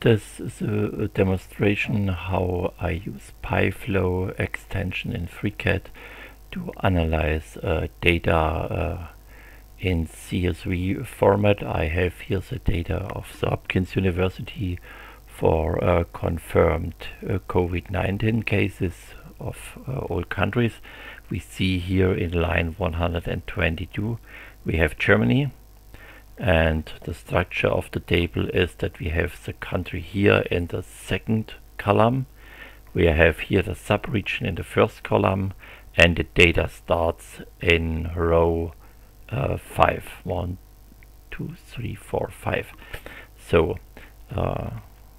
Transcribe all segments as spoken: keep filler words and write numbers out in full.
This is a demonstration how I use PyFlow extension in FreeCAD to analyze uh, data uh, in C S V format. I have here the data of the Hopkins University for uh, confirmed uh, COVID nineteen cases of uh, all countries. We see here in line one hundred twenty-two we have Germany, and the structure of the table is that we have the country here in the second column. We have here the subregion in the first column, and the data starts in row uh, five. One, two, three, four, five. So uh,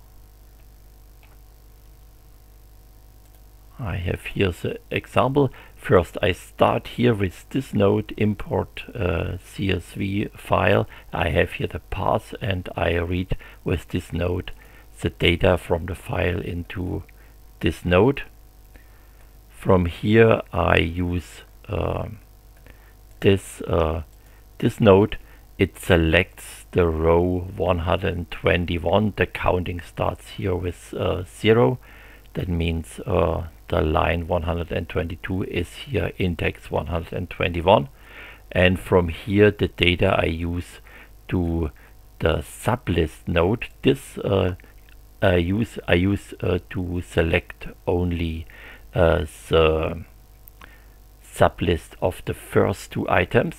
I have here the example. First I start here with this node, import uh, C S V file. I have here the path, and I read with this node the data from the file into this node. From here I use uh, this, uh, this node. It selects the row one hundred twenty-one. The counting starts here with uh, zero. That means uh, the line one hundred twenty-two is here index one hundred twenty-one, and from here the data I use to the sublist node. This uh, I use I use uh, to select only uh, the sublist of the first two items.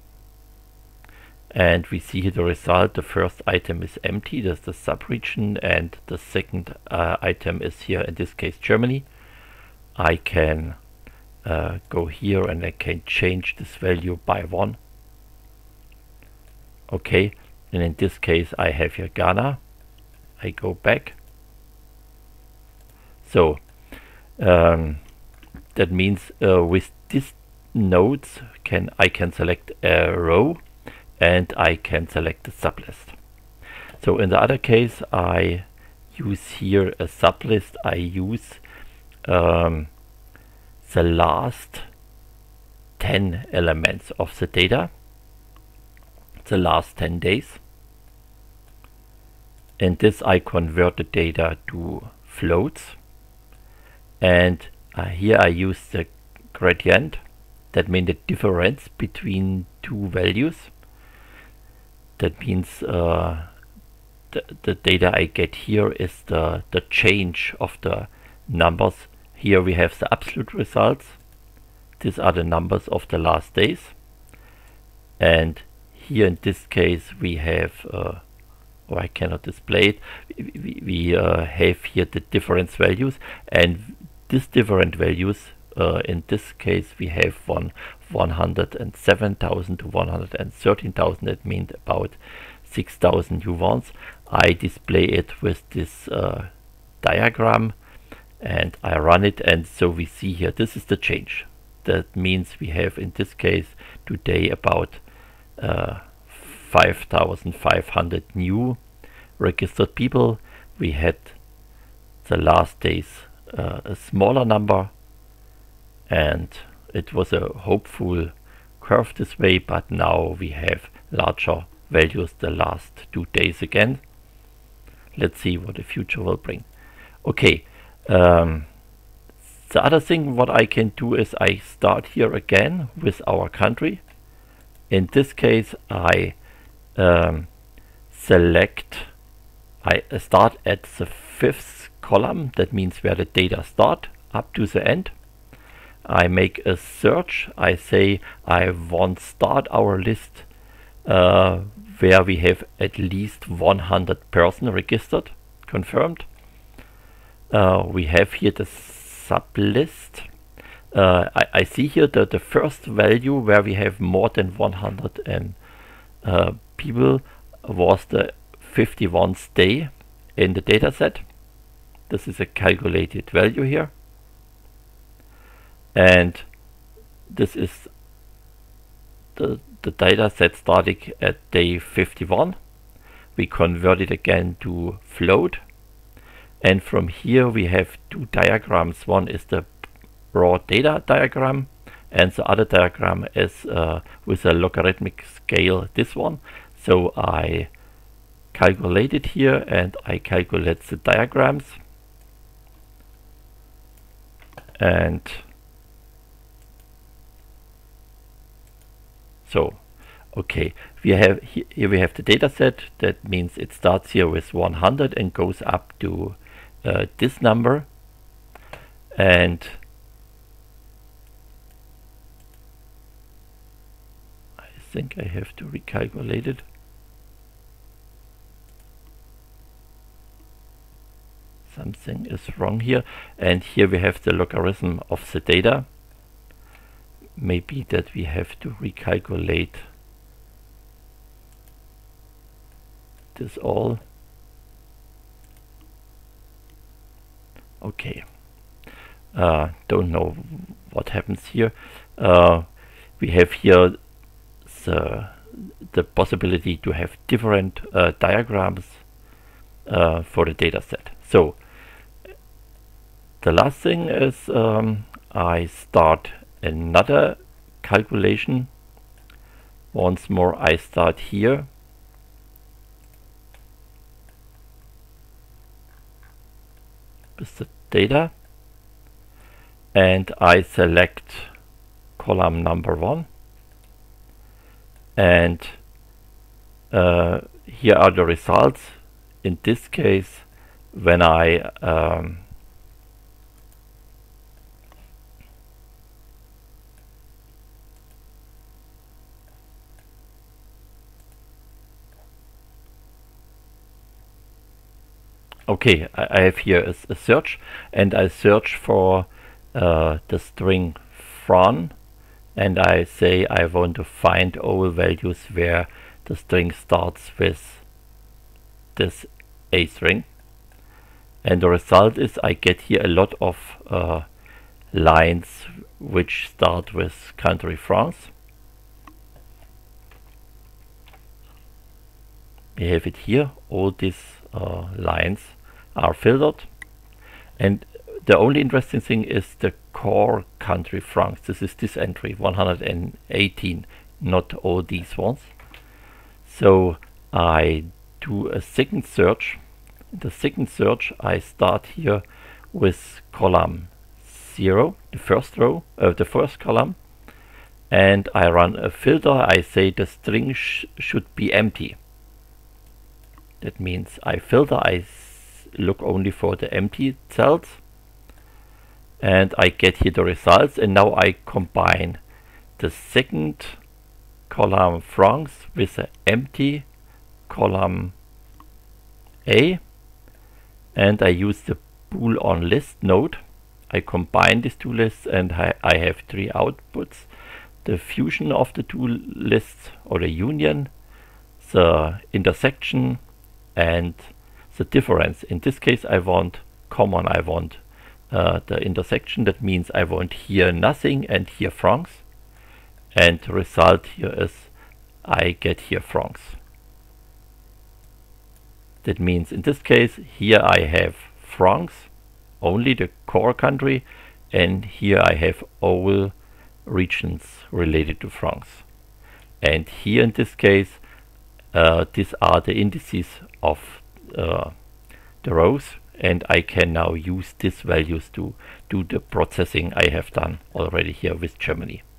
And we see here the result. The first item is empty, that's the subregion, and the second uh, item is here, in this case Germany. I can uh, go here and I can change this value by one. Okay, and in this case I have here Ghana. I go back. So um, that means uh, with these nodes can I can select a row, and I can select the sublist. So in the other case I use here a sublist. I use um, the last ten elements of the data, the last ten days. In this I convert the data to floats, and uh, here I use the gradient. That means the difference between two values. That means uh, the, the data I get here is the, the change of the numbers. Here we have the absolute results. These are the numbers of the last days. And here in this case we have, uh, or I cannot display it, we, we uh, have here the difference values. And these different values, uh, in this case we have one one hundred seven thousand to one hundred thirteen thousand. That means about six thousand new ones. I display it with this uh, diagram, and I run it, and so we see here this is the change. That means we have in this case today about uh, five thousand five hundred new registered people. We had the last days uh, a smaller number, and it was a hopeful curve this way, but now we have larger values the last two days again. Let's see what the future will bring. Okay, um, the other thing what I can do is I start here again with our country. In this case I um, select, I start at the fifth column. That means where the data start up to the end. I make a search. I say I want start our list uh, where we have at least one hundred person registered, confirmed. Uh, we have here the sublist. Uh, I, I see here that the first value where we have more than one hundred and, uh, people was the fifty-first day in the data set. This is a calculated value here. And this is the, the data set starting at day fifty-one. We convert it again to float, and from here we have two diagrams. One is the raw data diagram, and the other diagram is uh, with a logarithmic scale, this one. So I calculate it here, and I calculate the diagrams. And so, okay, we have he here we have the data set. That means it starts here with one hundred and goes up to uh, this number. And I think I have to recalculate it. Something is wrong here. And here we have the logarithm of the data. Maybe that we have to recalculate this all. Okay. Uh, don't know what happens here. Uh, we have here the, the possibility to have different uh, diagrams uh, for the data set. So the last thing is um, I start another calculation. Once more I start here. With the data. And I select column number one. And uh, here are the results. In this case, when I um, okay, I, I have here a, a search, and I search for uh, the string Fran, and I say I want to find all values where the string starts with this A string. And the result is I get here a lot of uh, lines which start with country France. We have it here. All these uh, lines are filtered. And the only interesting thing is the core country France. This is this entry, one hundred eighteen, not all these ones. So I do a second search. The second search I start here with column zero, the first row, uh, the first column, and I run a filter. I say the string sh should be empty. That means I filter, I look only for the empty cells, and I get here the results. And now I combine the second column France with the empty column A, and I use the bool on list node. I combine these two lists, and I, I have three outputs: the fusion of the two lists, or the union, the intersection, and the difference. In this case I want common, I want uh, the intersection. That means I want here nothing and here France, and the result here is I get here France. That means in this case here I have France, only the core country, and here I have all regions related to France. And here in this case uh, these are the indices of uh, the rows, and I can now use these values to do the processing I have done already here with Germany.